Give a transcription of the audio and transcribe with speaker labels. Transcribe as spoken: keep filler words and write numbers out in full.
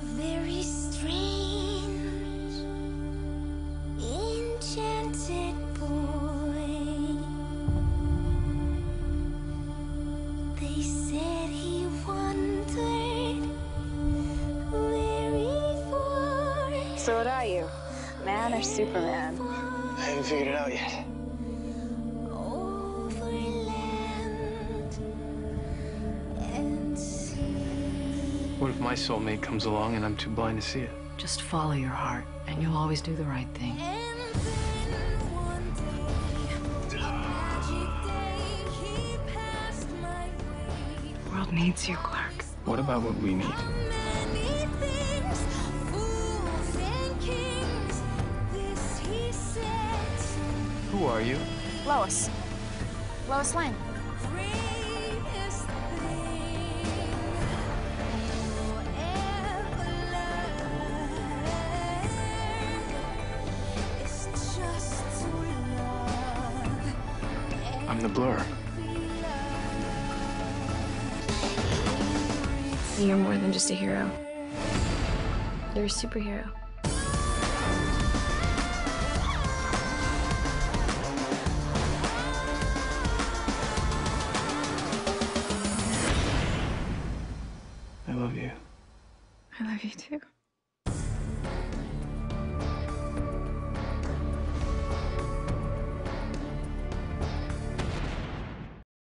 Speaker 1: very strange, enchanted boy. They said he wandered very far.
Speaker 2: So what are you, man or Superman?
Speaker 3: I haven't figured it out yet.
Speaker 1: Over land and sea.
Speaker 3: What if my soulmate comes along and I'm too blind to see it?
Speaker 4: Just follow your heart, and you'll always do the right thing.
Speaker 1: And then one day, magic day, he passed my way.
Speaker 4: The world needs you, Clark.
Speaker 3: What about what we need?
Speaker 1: Many things, fools and kings, this he said.
Speaker 3: Who are you?
Speaker 2: Lois. Lois Lane.
Speaker 1: Greatest thing you'll ever learn is just to love.
Speaker 3: I'm the blur.
Speaker 2: You're more than just a hero. You're a superhero.
Speaker 3: I love you.
Speaker 2: I love you too.